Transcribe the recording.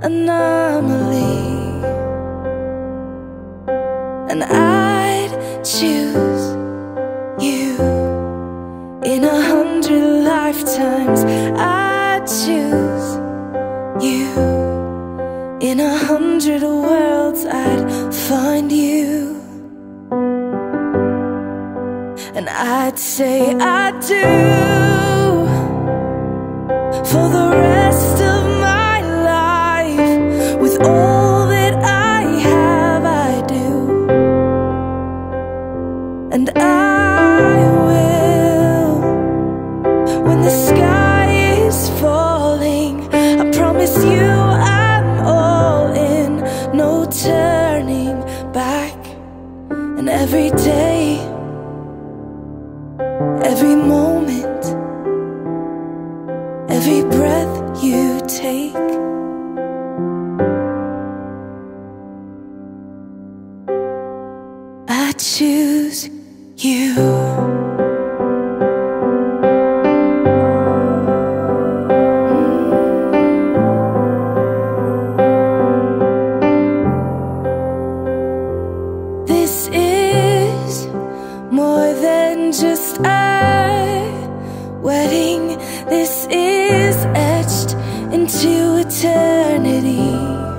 anomaly, and I'd choose you in 100 lifetimes. I'd choose you in 100 worlds. I'd find you, and I'd say I do for the rest of my life. With all that I have, I do, and I will. When the sky is falling, I promise you I'm all in, no turning back. And every day, every moment, every breath you take, I choose you. This is more than just a wedding. This is etched into eternity.